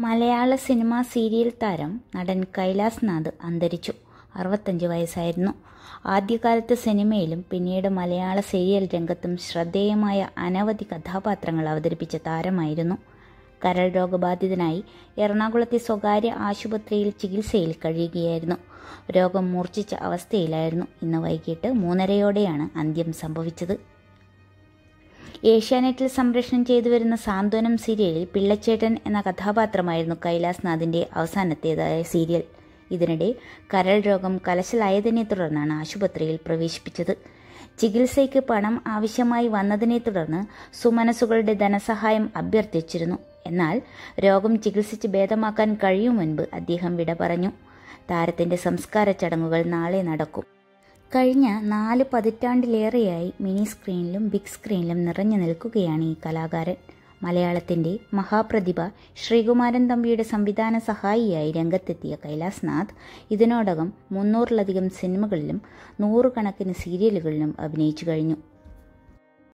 മലയാള cinema serial താരം നടൻ കൈലാസ് നാഥ് അന്തരിച്ചു. 65 വയസ്സായിരുന്നു. ആദ്യകാലത്ത് സിനിമയിലും പിന്നീട് മലയാള സീരിയൽ രംഗത്തും ശ്രദ്ധേയമായ അനവധി കഥാപാത്രങ്ങൾ അവതരിപ്പിച്ച താരമായിരുന്നു. കരൾ രോഗബാധിതനായി എറണാകുളത്തെ സ്വകാര്യ ആശുപത്രിയിൽ ചികിത്സയിൽ കഴിയുകയായിരുന്നു. രോഗം മൂർച്ഛിച്ച അവസ്ഥയിലായിരുന്നു. ഇന്ന് വൈകിട്ട് 3:30-യോടെയാണ് അന്ത്യം സംഭവിച്ചത്. ഏഷ്യാനെറ്റിൽ സംപ്രേഷണം ചെയ്തുവരുന്ന സാന്ത്വനം സീരിയലിൽ പിള്ളച്ചേട്ടൻ എന്ന കഥാപാത്രമായിരുന്നു കൈലാസ് നാഥിൻ്റെ അവസാനത്തേതായ സീരിയൽ. ഇതിനിടെ കരൾ രോഗം കലശലായതിനെ തുടർന്നാണ് ആശുപത്രിയിൽ പ്രവേശിപ്പിച്ചത്. ചികിത്സയ്ക്ക് പണം ആവശ്യമായി വന്നതിനെ തുടർന്ന് സുമനസുകളുടെ ധനസഹായം അഭ്യർത്ഥിച്ചിരുന്നു. എന്നാൽ രോഗം ചികിത്സിച്ച് ഭേദമാക്കാൻ കഴിയും മുൻപ് അദ്ദേഹം വിട പറഞ്ഞു. താരത്തിൻ്റെ സംസ്കാര ചടങ്ങുകൾ നാളെ നടക്കും. കഴിഞ്ഞ 4 പതിറ്റാണ്ടിലേറെയായി മിനി സ്ക്രീനിലും ബിഗ് സ്ക്രീനിലും നിറഞ്ഞു നിൽക്കുകയാണ് ഈ കലാകാരൻ. മലയാളത്തിൻ്റെ മഹാപ്രതിഭ ശ്രീകുമാരൻ തമ്പിയുടെ സംവിധാന സഹായിയായി രംഗത്തെത്തിയ കൈലാസ് നാഥ് ഇതിനോടകം 300-ലധികം സിനിമകളിലും 100 കണക്കിന് സീരിയലുകളിലും അഭിനയിച്ചു കഴിഞ്ഞു.